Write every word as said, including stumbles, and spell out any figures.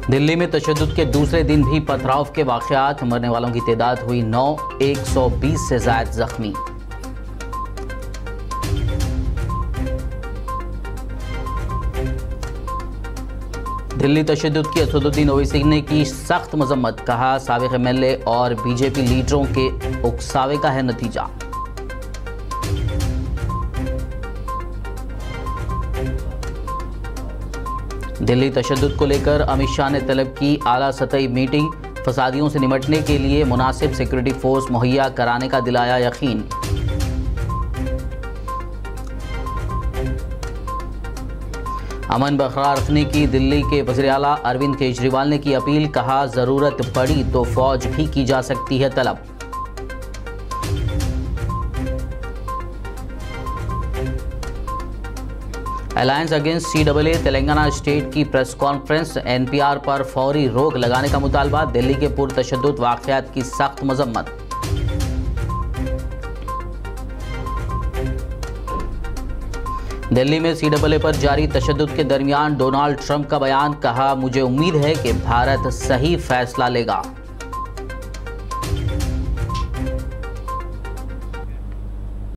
दिल्ली में तशद्दुद के दूसरे दिन भी पथराव के वाक़यात, मरने वालों की तादाद हुई नौ, एक सौ बीस से ज़ायद जख्मी। दिल्ली तशद्दुद की असदुद्दीन ओवैसी ने की सख्त मजम्मत, कहा साबिक़ एम एल ए और बीजेपी लीडरों के उकसावे का है नतीजा। दिल्ली तशद्दुद को लेकर अमित शाह ने तलब की आला सतही मीटिंग, फसादियों से निपटने के लिए मुनासिब सिक्योरिटी फोर्स मुहैया कराने का दिलाया यकीन। अमन बरकरार रखने की दिल्ली के वज़ीर आला अरविंद केजरीवाल ने की अपील, कहा जरूरत पड़ी तो फौज भी की जा सकती है तलब। Alliance against C double A Telangana state की press conference, N P R पर फौरी रोक लगाने का मुतालबा, दिल्ली के पुरतशद्दुद वाक़यात की सख्त मजम्मत। दिल्ली में सी डबल ए पर जारी तशद्दुद के दरमियान डोनाल्ड ट्रंप का बयान, कहा मुझे उम्मीद है कि भारत सही फैसला लेगा।